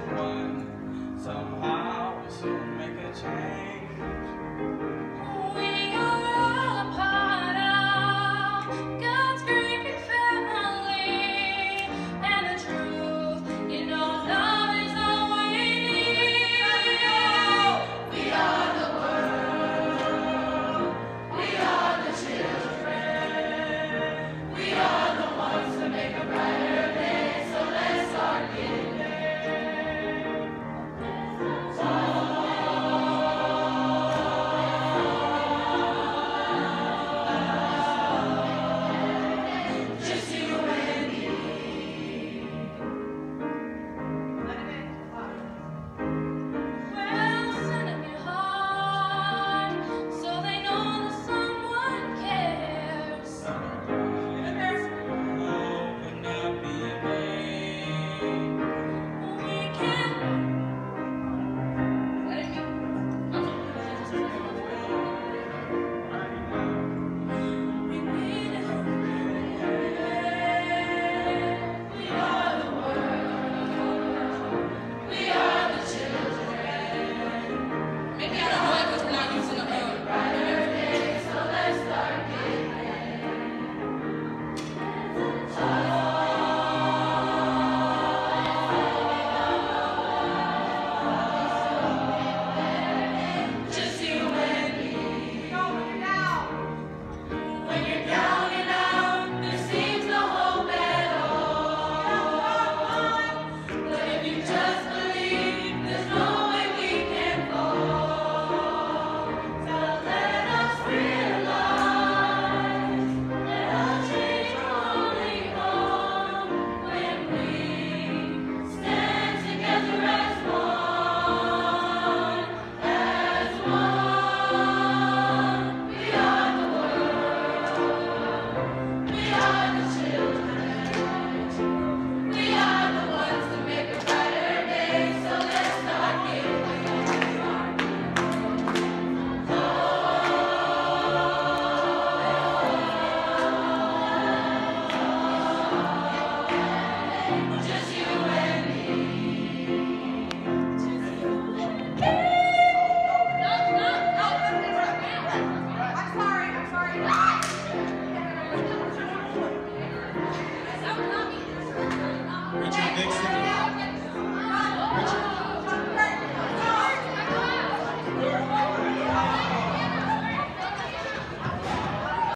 one. Somehow we'll soon make a change. We are all a part of God's great big family, and the truth, you know, love is all we need. We are the world, we are the children, we are the ones to make a brighter day, so let's start getting Richard Dixon.